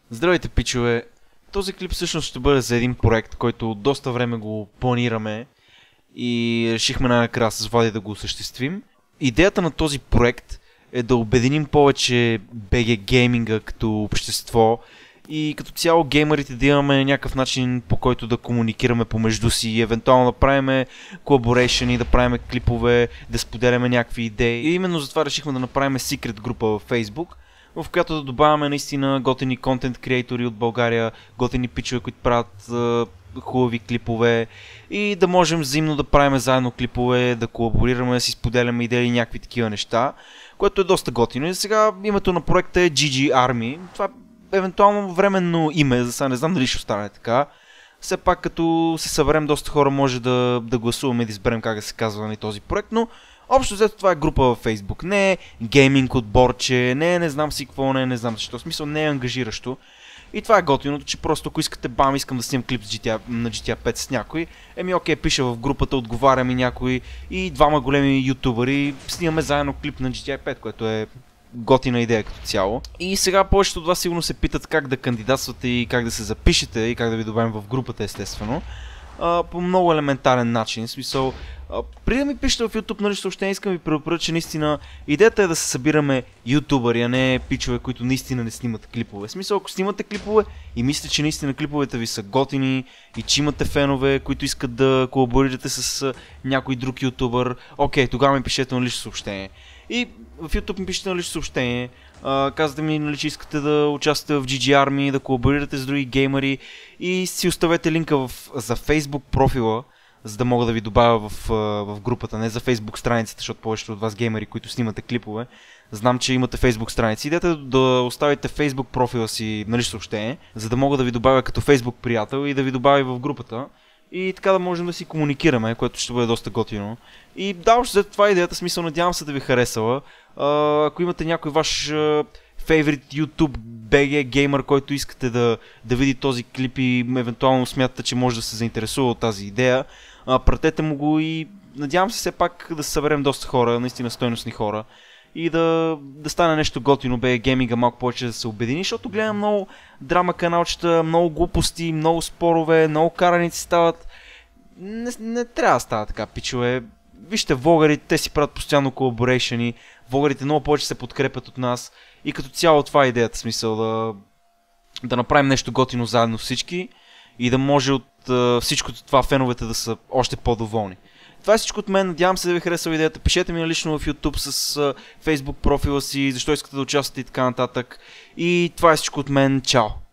Здравейте, пичове! Този клип всъщност ще бъде за един проект, който доста време го планираме и решихме най-накрая с Влади да го осъществим. Идеята на този проект е да обединим повече BG гейминга като общество и като цяло геймерите да имаме някакъв начин, по който да комуникираме помежду си и евентуално да правим колаборейшъни, да правим клипове, да споделяме някакви идеи. И именно затова решихме да направим секрет група във Facebook, в която да добавяме наистина готини контент креатори от България, готини пичове, които правят хубави клипове и да можем взаимно да правим заедно клипове, да колаборираме, да си споделяме идеи и някакви такива неща, което е доста готино. И сега името на проекта е GG Army. Това е евентуално временно име, за сега не знам дали ще остане така. Все пак като се съберем доста хора може да гласуваме и да изберем как да се казва на този проект, но общо взето това е група във Facebook. Не е гейминг отборче, не знам си какво, не знам защо. В смисъл не е ангажиращо. И това е готиното, че просто ако искате бам, искам да снимам клип на GTA 5 с някой, окей, пиша в групата, отговаря ми някой и двама големи ютубъри, снимаме заедно клип на GTA 5, което е готина идея като цяло. И сега повечето от вас сигурно се питат как да кандидатствате и как да се запишете и как да ви добавим в групата, естествено. По много елементарен начин, в смисъл, преди да ми пишете в YouTube на лично съобщение, искам ви предупредя, че наистина идеята е да се събираме ютубъри, а не пичове, които наистина не снимат клипове. В смисъл, ако снимате клипове и мислите, че наистина клиповете ви са готини и че имате фенове, които искат да колаборирате с някой друг ютубър, окей, тогава ми пишете на лично съобщение. И в YouTube ми пишете на лично съобщение, казвате ми, нали, че искате да участвате в GG Army, да колаборирате с други геймери и си оставете линка за Facebook профила, за да мога да ви добавя в групата, не за Facebook страницата, защото повечето от вас геймери, които снимате клипове, знам, че имате Facebook страници. Идете да оставите Facebook профила си на лично съобщение, за да мога да ви добавя като Facebook приятел и да ви добавя в групата. И така да можем да си комуникираме, което ще бъде доста готино. И да, още за това идеята, смисъл, надявам се да ви харесала. Ако имате някой ваш фейворит YouTube BG геймер, който искате да види този клип и евентуално смятате, че може да се заинтересува от тази идея, пратете му го и надявам се все пак да се съберем доста хора, наистина стойностни хора. И да стане нещо готино, BG гейминга малко повече да се обедини, защото гледам много драма каналчета, много глупости, много спорове, много караници стават. Не трябва да става така, пичове. Вижте влогарите, те си правят постоянно колаборейшъни, влогарите много повече се подкрепят от нас и като цяло това е идеята, смисъл да направим нещо готино заедно всички и да може от всичкото това феновете да са още по-доволни. Това е всичко от мен, надявам се да ви харесва идеята, пишете ми лично в YouTube с Facebook профила си, защо искате да участвате и така нататък. И това е всичко от мен, чао!